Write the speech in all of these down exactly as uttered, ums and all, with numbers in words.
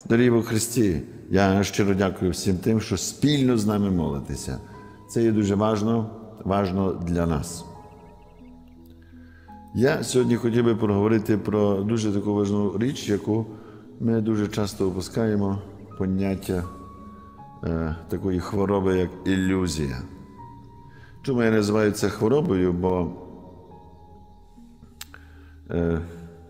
Дорогі во Христі, я щиро дякую всім тим, що спільно з нами молитеся. Це є дуже важно, важно для нас. Я сьогодні хотів би проговорити про дуже таку важливу річ, яку ми дуже часто опускаємо, поняття е, такої хвороби, як ілюзія. Чому я називаю це хворобою? Бо е,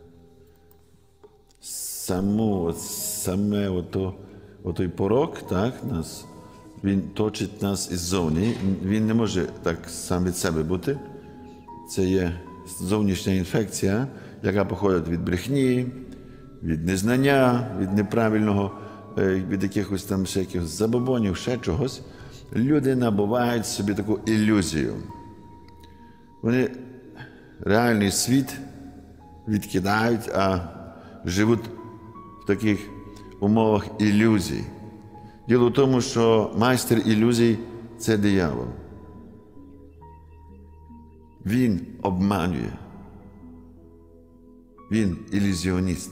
саму, саме ото, отой порок, так, нас, він точить нас іззовні. Він не може так сам від себе бути. Це є зовнішня інфекція, яка походить від брехні, від незнання, від неправильного, від якихось там ще якихось забобонів, ще чогось. Люди набувають собі таку ілюзію. Вони реальний світ відкидають, а живуть в таких умовах ілюзій. Діло в тому, що майстер ілюзій – це диявол. Він обманює. Він ілюзіоніст.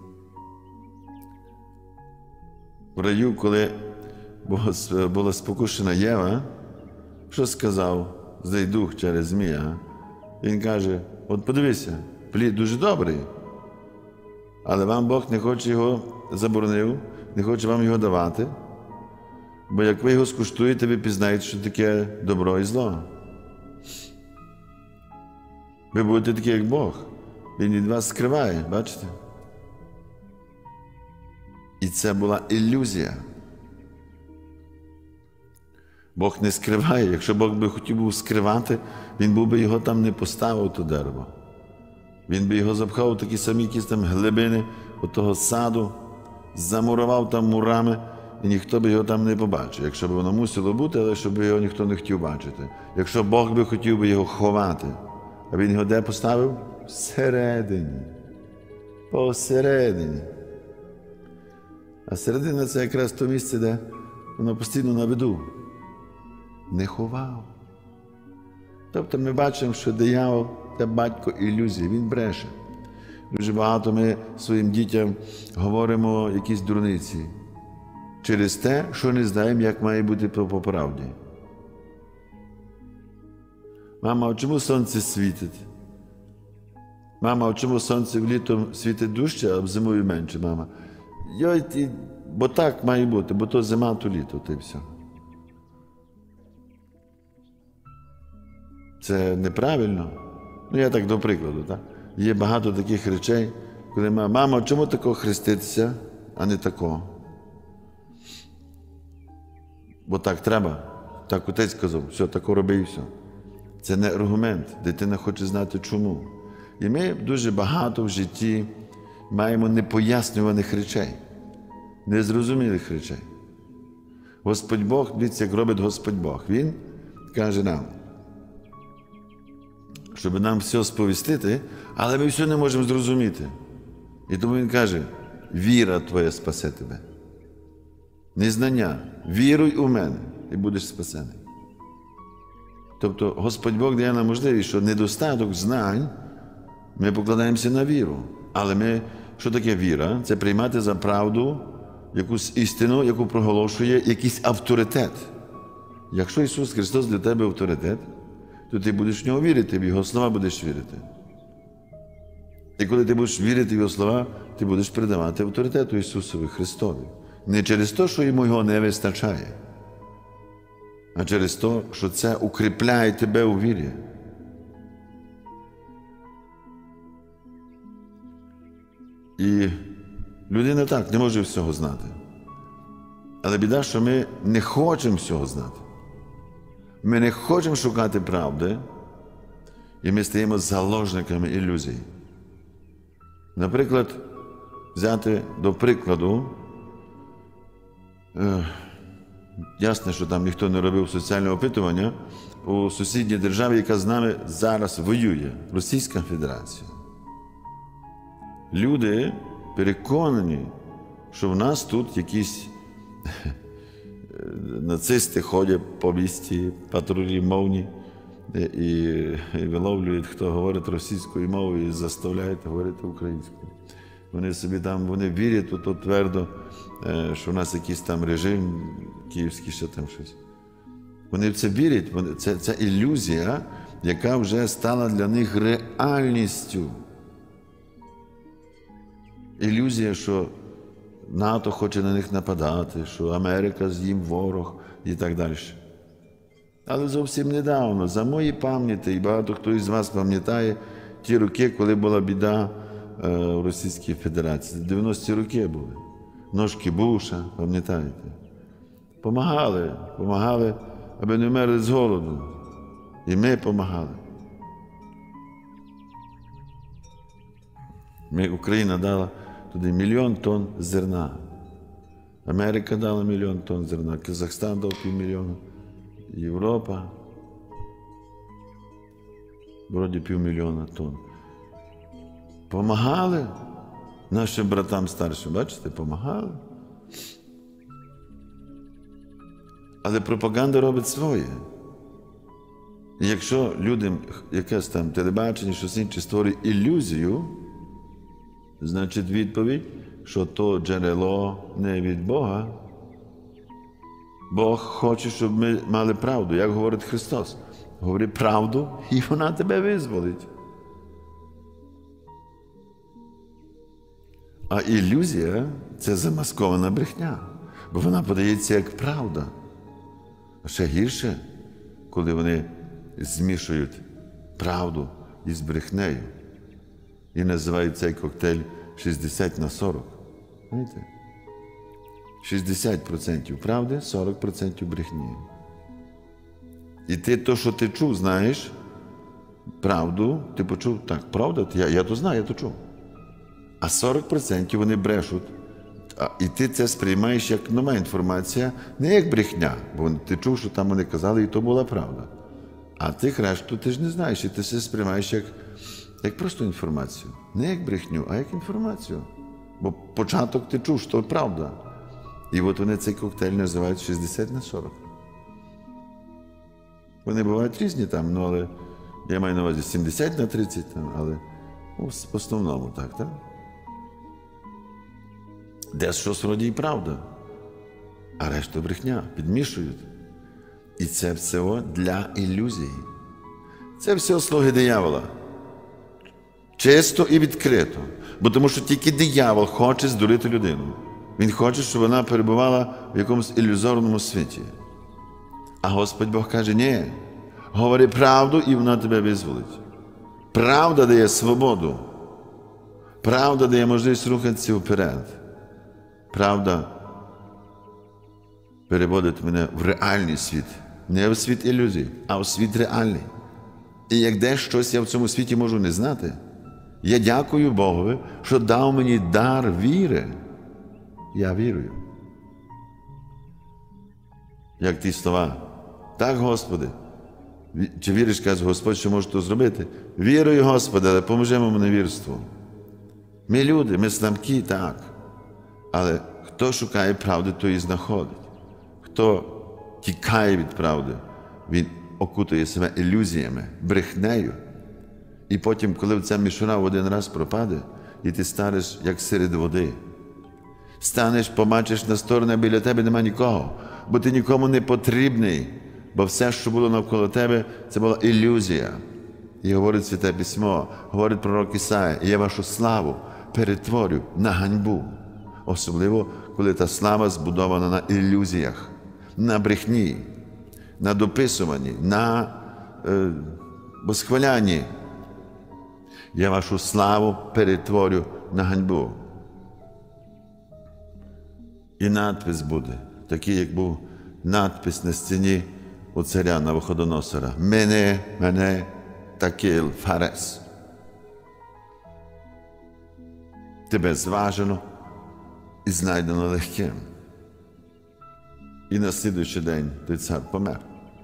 В раю, коли була спокушена Єва, що сказав злий дух через змія? Він каже, от подивися, плід дуже добрий, але вам Бог не хоче його заборонив, не хоче вам його давати, бо як ви його скуштуєте, ви пізнаєте, що таке добро і зло. Ви будете такі, як Бог. Він від вас скриває, бачите? І це була ілюзія. Бог не скриває. Якщо Бог би хотів був скривати, Він був би його там не поставив, то дерево. Він би його запхав у такі самі якісь там глибини от того саду, замурував там мурами, і ніхто би його там не побачив. Якщо б воно мусило бути, але щоб його ніхто не хотів бачити. Якщо Бог би хотів би його ховати, а Він його де поставив? Всередині. Посередині. А середина – це якраз то місце, де воно постійно на виду. Не ховав. Тобто ми бачимо, що диявол – це батько ілюзії, він бреше. Дуже багато ми своїм дітям говоримо якісь дурниці через те, що не знаємо, як має бути по правді. Мама, а чому сонце світить? Мама, а чому сонце влітом світить дужче, а взимою менше, мама? Йой, ти, бо так має бути, бо то зима, то літо, то й все. Це неправильно. Ну, я так до прикладу, так? Є багато таких речей, коли мама, мама, чому такого хреститися, а не такого? Бо так треба. Так отець сказав, все, тако роби і все. Це не аргумент. Дитина хоче знати, чому. І ми дуже багато в житті маємо непояснюваних речей, незрозумілих речей. Господь Бог, дивіться, як робить Господь Бог. Він каже нам, щоб нам все сповістити, але ми все не можемо зрозуміти. І тому Він каже, віра твоя спасе тебе. Незнання. Віруй у мене і будеш спасений. Тобто Господь Бог дає нам можливість, що недостаток знань ми покладаємося на віру. Але ми, що таке віра? Це приймати за правду якусь істину, яку проголошує якийсь авторитет. Якщо Ісус Христос для тебе авторитет, то ти будеш в Нього вірити, в Його слова будеш вірити. І коли ти будеш вірити в Його слова, ти будеш передавати авторитету Ісусові Христові. Не через те, що Йому Його не вистачає, а через те, що це укріпляє тебе у вірі. І людина так не може всього знати. Але біда, що ми не хочемо всього знати. Ми не хочемо шукати правди, і ми стаємо заложниками ілюзій. Наприклад, взяти до прикладу, е, ясно, що там ніхто не робив соціальне опитування, у сусідній державі, яка з нами зараз воює, Російська Федерація. Люди переконані, що в нас тут якісь нацисти ходять по місті, патрулі мовні, і, і виловлюють, хто говорить російською мовою, і заставляють говорити українською. Вони собі там, вони вірять у то твердо, що в нас якийсь там режим київський, що там щось. Вони в це вірять, вони, це, це ілюзія, яка вже стала для них реальністю. Ілюзія, що НАТО хоче на них нападати, що Америка їм ворог і так далі. Але зовсім недавно, за мої пам'яті, і багато хто із вас пам'ятає ті роки, коли була біда в Російській Федерації. дев'яності роки були. Ножки Буша, пам'ятаєте? Помагали, помагали, аби не вмерли з голоду. І ми помагали. Ми, Україна дала туди мільйон тонн зерна. Америка дала мільйон тонн зерна, Казахстан дав півмільйона, Європа, вроді півмільйона тонн. Помагали нашим братам старшим, бачите, помагали. Але пропаганда робить своє. І якщо людям якесь там телебачення, щось інше створює ілюзію, значить відповідь, що то джерело не від Бога. Бог хоче, щоб ми мали правду. Як говорить Христос? Говори правду, і вона тебе визволить. А ілюзія – це замаскована брехня, бо вона подається як правда. А ще гірше, коли вони змішують правду із брехнею і називають цей коктейль шістдесят на сорок. Знаєте? шістдесят відсотків правди, сорок відсотків брехні. І ти то, що ти чув, знаєш, правду, ти почув, так, правда, я, я то знаю, я то чув. А сорок відсотків вони брешуть. А, і ти це сприймаєш як нова інформація, не як брехня, бо ти чув, що там вони казали, і то була правда. А тих решту ти ж не знаєш, і ти це сприймаєш як, як просто інформацію. Не як брехню, а як інформацію. Бо початок ти чув, що правда. І от вони цей коктейль називають шістдесят на сорок. Вони бувають різні там, ну, але я маю на увазі сімдесят на тридцять, там, але ну, в основному так, так? Десь щось вроді і правда, а решту брехня, підмішують. І це все для ілюзії. Це все слуги диявола. Чисто і відкрито. Бо тому що тільки диявол хоче здурити людину. Він хоче, щоб вона перебувала в якомусь ілюзорному світі. А Господь Бог каже, ні, говори правду, і вона тебе визволить. Правда дає свободу. Правда дає можливість рухатися вперед. Правда переводить мене в реальний світ. Не в світ ілюзій, а в світ реальний. І як десь щось я в цьому світі можу не знати, я дякую Богові, що дав мені дар віри. Я вірую. Як ті слова. Так, Господи. Чи віриш, каже Господь, що може то зробити? Вірую, Господи, але поможи моєму невірству. Ми люди, ми слабкі, так. Але хто шукає правди, той і знаходить. Хто тікає від правди, він окутує себе ілюзіями, брехнею. І потім, коли ця мішура в один раз пропаде, і ти станеш, як серед води. Станеш, побачиш на сторону, а біля тебе нема нікого, бо ти нікому не потрібний, бо все, що було навколо тебе, це була ілюзія. І говорить Святе Письмо, говорить пророк Ісая, і я вашу славу перетворю на ганьбу. Особливо, коли та слава збудована на ілюзіях, на брехні, на дописуванні, на е, восхвалянні. Я вашу славу перетворю на ганьбу. І надпис буде, такий, як був надпис на стіні у царя Навуходоносора. Мене, мене, такил фарес. Тебе зважено і знайдено легким. І на слідуючий день той цар помер.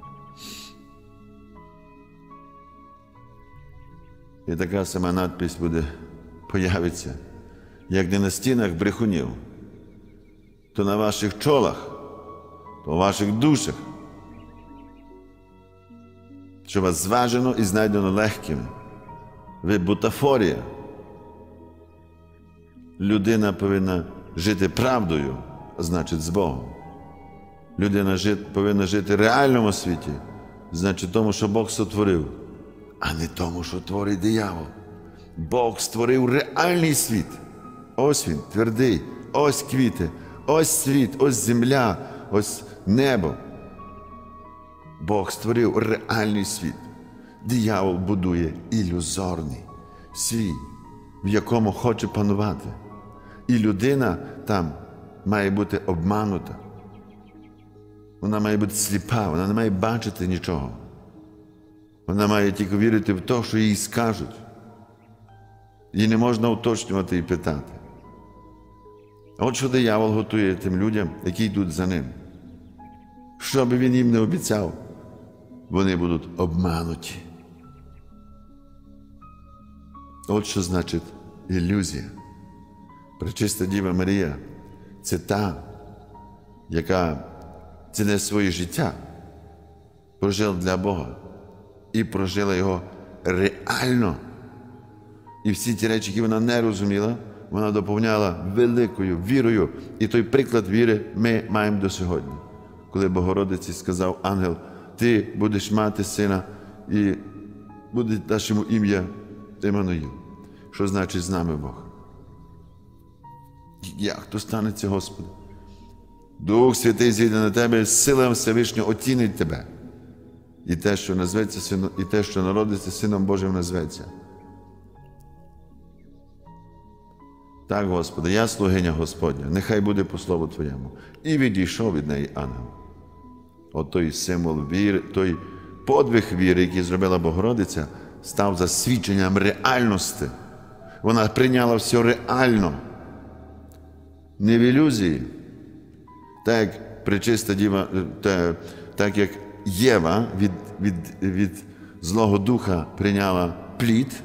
І така сама надпись буде, появиться, як не на стінах брехунів, то на ваших чолах, то в ваших душах, що вас зважено і знайдено легкими. Ви бутафорія. людина повинна жити правдою, а значить з Богом. Людина жит, повинна жити в реальному світі, значить тому, що Бог сотворив, а не тому, що творить диявол. Бог створив реальний світ. Ось він, твердий, ось квіти, ось світ, ось земля, ось небо. Бог створив реальний світ. Диявол будує ілюзорний світ, в якому хоче панувати. І людина там має бути обманута. Вона має бути сліпа, вона не має бачити нічого. Вона має тільки вірити в те, що їй скажуть. Її не можна уточнювати і питати. От що диявол готує тим людям, які йдуть за ним. Що би він їм не обіцяв, вони будуть обмануті. От що значить ілюзія. Пречиста Діва Марія – це та, яка ціле своє життя прожила для Бога і прожила його реально. І всі ті речі, які вона не розуміла, вона доповняла великою вірою. І той приклад віри ми маємо до сьогодні. Коли Богородиці сказав ангел: ти будеш мати сина і буде даш йому ім'я Іммануїл. Що значить з нами Бог? Як то станеться, Господи? Дух Святий зійде на тебе, сила Всевишнього оцінить тебе. І те, що назветься сином, і те, що народиться Сином Божим, назветься. Так, Господи, я слугиня Господня, нехай буде по слову Твоєму. І відійшов від неї ангел. От той символ віри, той подвиг віри, який зробила Богородиця, став засвідченням реальності. Вона прийняла все реально. Не в ілюзії. Так як пречиста Діва, так як Єва від, від, від Злого Духа прийняла плід,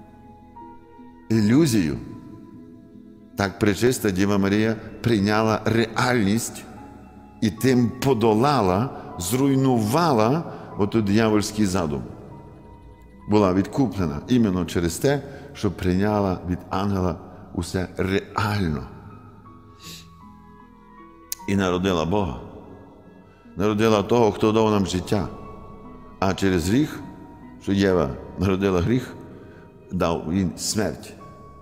ілюзію, так пречиста Діва Марія прийняла реальність і тим подолала, зруйнувала оту диявольський задум. Була відкуплена іменно через те, що прийняла від ангела усе реально. І народила Бога. Народила того, хто дав нам життя. А через гріх, що Єва народила гріх, дав він смерть.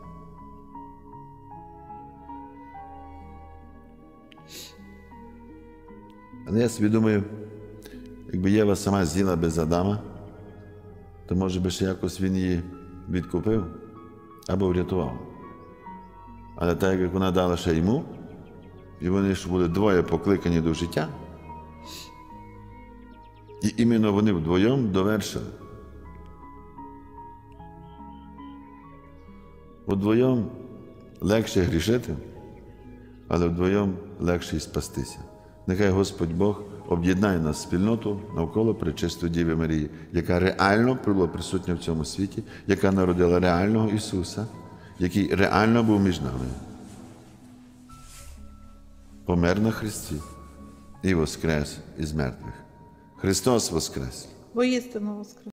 Але я собі думаю, якби Єва сама з'їла без Адама, то, може би, ще якось він її відкупив або врятував. Але так, як вона дала ще йому, і вони ж були двоє покликані до життя, і іменно вони вдвоєм довершили. Вдвоєм легше грішити, але вдвоєм легше і спастися. Нехай Господь Бог об'єднає нас спільноту навколо пречистої Діви Марії, яка реально була присутня в цьому світі, яка народила реального Ісуса, який реально був між нами. Помер на хресті і воскрес із мертвих. Христос воскрес! Воістину воскрес!